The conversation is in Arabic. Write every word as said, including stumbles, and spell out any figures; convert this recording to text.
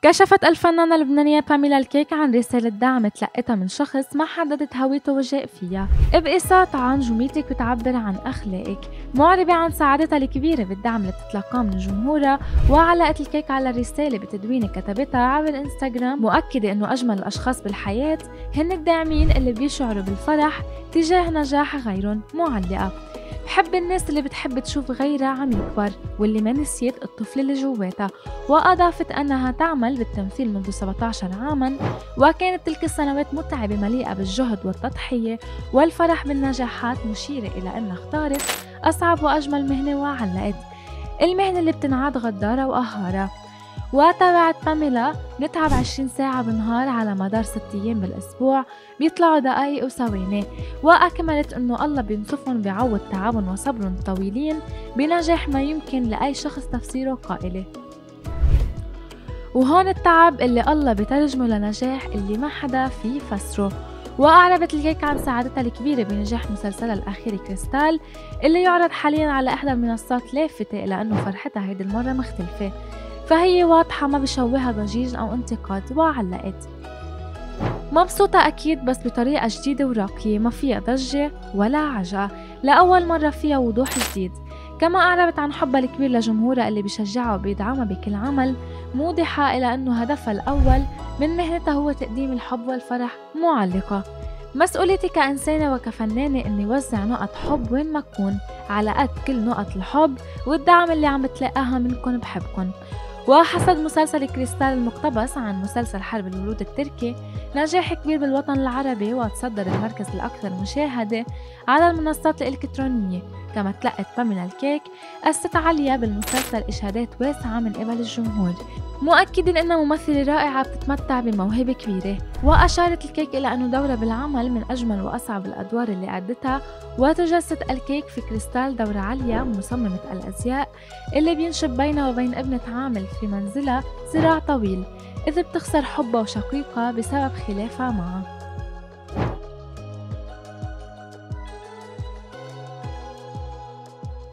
كشفت الفنانة اللبنانية باميلا الكيك عن رسالة دعم تلقتها من شخص ما حددت هويته وجاء فيها. بإساءة عن جملتك بتعبر عن أخلاقك. معربة عن سعادتها الكبيرة بالدعم اللي بتتلقاه من جمهورها، وعلقت الكيك على الرسالة بتدوينة كتبتها عبر الانستغرام، مؤكدة إنه أجمل الأشخاص بالحياة هن الداعمين اللي بيشعروا بالفرح تجاه نجاح غيرهم. معلقة: بحب الناس اللي بتحب تشوف غيرها عم يكبر واللي ما نسيت الطفل اللي جواتها. وأضافت أنها تعمل بالتمثيل منذ سبعة عشر عاماً، وكانت تلك السنوات متعبة مليئة بالجهد والتضحية والفرح بالنجاحات، مشيرة إلى أنها اختارت أصعب وأجمل مهنة. وعلقت: المهنة اللي بتنعاد غدارة وقهارة. وتابعت باميلا: نتعب عشرين ساعة بالنهار على مدار ست أيام بالأسبوع، بيطلعوا دقايق وثواني. وأكملت إنه الله بينصفهم بعوض تعبهم وصبرهم طويلين بنجاح ما يمكن لأي شخص تفسيره قائلة. وهون التعب اللي الله بترجمه لنجاح اللي ما حدا فيه يفسره. وأعربت الكيك عن سعادتها الكبيرة بنجاح مسلسلها الأخير كريستال اللي يعرض حاليا على إحدى المنصات، لافتة إلى أنه فرحتها هيدي المرة مختلفة، فهي واضحة ما بشوهها ضجيج أو انتقاد. وعلقت: مبسوطة أكيد، بس بطريقة جديدة وراقية ما فيها ضجة ولا عجقة، لأول مرة فيها وضوح جديد. كما أعربت عن حبها الكبير لجمهورها اللي بيشجعها وبيدعمها بكل عمل، موضحة إلى أنه هدفها الأول من مهنتها هو تقديم الحب والفرح. معلقة: مسؤوليتي كإنسانة وكفنانة إني وزع نقط حب وين ما أكون على قد كل نقط الحب والدعم اللي عم بتلاقاها منكن، بحبكن. وحصد مسلسل كريستال المقتبس عن مسلسل حرب الورود التركي نجاح كبير بالوطن العربي، وتصدر المركز الأكثر مشاهدة على المنصات الإلكترونية. كما تلقت باميلا الكيك قصة عليا بالمسلسل إشادات واسعة من قبل الجمهور، مؤكدا أنها ممثلة رائعة بتتمتع بموهبة كبيرة. وأشارت الكيك إلى أنه دورها بالعمل من أجمل وأصعب الأدوار اللي أدتها. وتجسد الكيك في كريستال دور عليا مصممة الأزياء اللي بينشب بينها وبين ابنة عامل في منزلها صراع طويل، إذ بتخسر حبها وشقيقها بسبب خلافها معه.